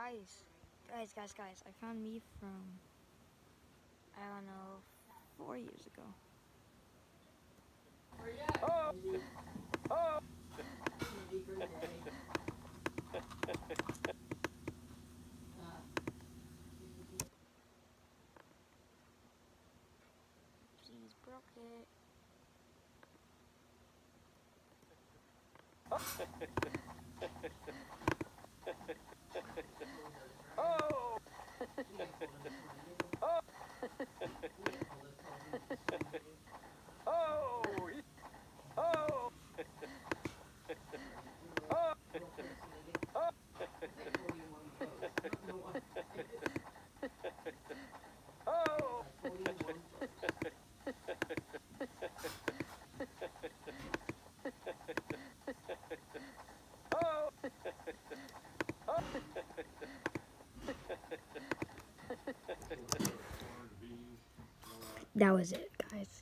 Guys, I found me from, I don't know, 4 years ago. Oh! Oh! Please broke it. Oh! Oh! Oh! Oh! Oh! Oh! Oh! That was it, guys.